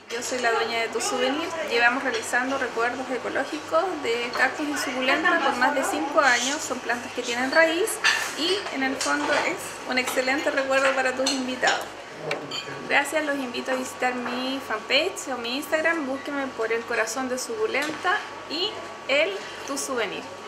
Yo soy la dueña de Tu Souvenir. Llevamos realizando recuerdos ecológicos de cactus y suculenta por más de 5 años. Son plantas que tienen raíz y en el fondo es un excelente recuerdo para tus invitados. Gracias, los invito a visitar mi fanpage o mi Instagram. Búsquenme por El Corazón de Suculenta y Tu Souvenir.